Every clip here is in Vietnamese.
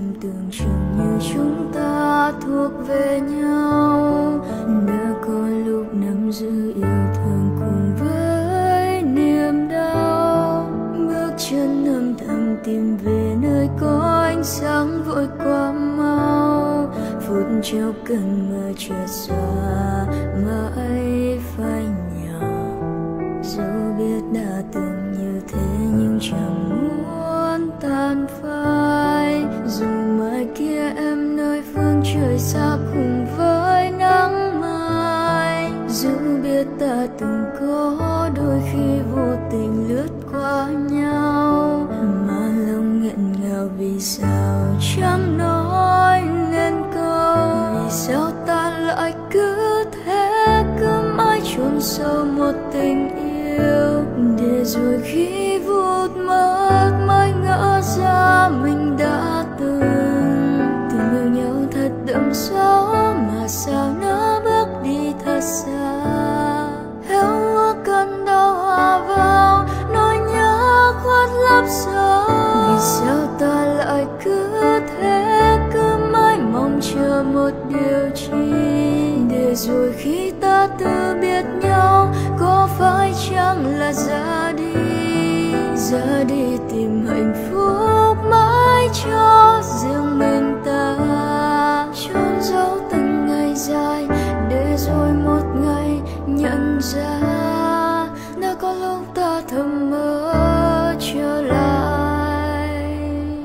em tưởng chừng như chúng ta thuộc về nhau. Đã có lúc nắm giữ yêu thương cùng với niềm đau, bước chân âm thầm tìm về nơi có ánh sáng vội qua mau. Phút chốc cần mơ chợt xóa mãi phai nhòa. Dẫu biết đã từng như thế nhưng chẳng muốn tan phai. Dù mai kia em nơi phương trời xa cùng với nắng mai. Dù biết ta từng có đôi khi vô tình lướt qua nhau, mà lòng nghẹn ngào vì sao chẳng nói nên câu. Vì sao ta lại cứ thế, cứ mãi chôn sâu một tình yêu, để rồi khi vụt mất mới ngỡ ra mình đã từng yêu nhau thật đậm sâu, mà sao nỡ bước đi thật xa. Héo úa cơn đau hòa vào nỗi nhớ khuất lấp sâu. Vì sao ta lại cứ thế, cứ mãi mong chờ một điều chi, để rồi khi ta từ biệt nhau có phải chăng là ra đi. Ra đi tìm hạnh phúc mãi cho riêng mình ta, chôn giấu từng ngày dài để rồi một ngày nhận ra đã có lúc ta thầm mơ trở lại.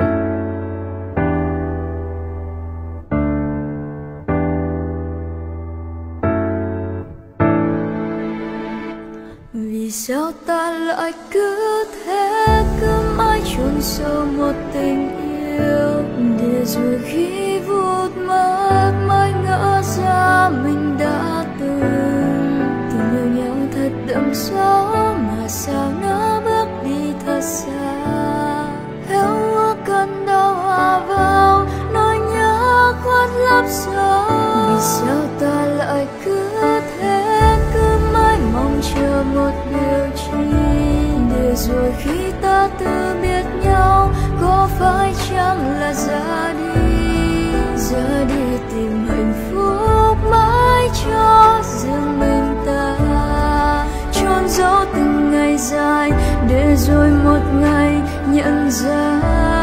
Vì sao ta lại cứ thế, cứ mãi chôn sâu một tình yêu, để rồi khi vụt mất mới ngỡ ra mình đã từng yêu nhau thật đậm sâu, mà sao nỡ bước đi thật xa. Héo úa cơn đau hòa vào nỗi nhớ khuất lấp sâu. Vì sao ta lại cứ thế, cứ mãi mong chờ một điều chi, để rồi khi ta từ biệt nhau có phải chăng là ra đi. Ra đi tìm hạnh phúc mãi cho riêng mình ta, chôn giấu từng ngày dài để rồi một ngày nhận ra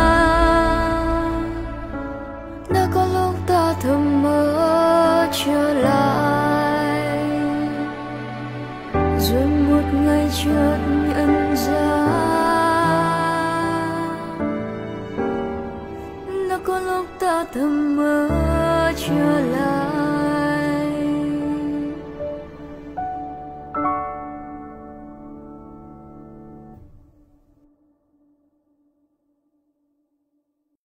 đã có lúc ta thầm mơ trở lại. Rồi một ngày chợt nhận ra đã có lúc ta thầm mơ trở lại.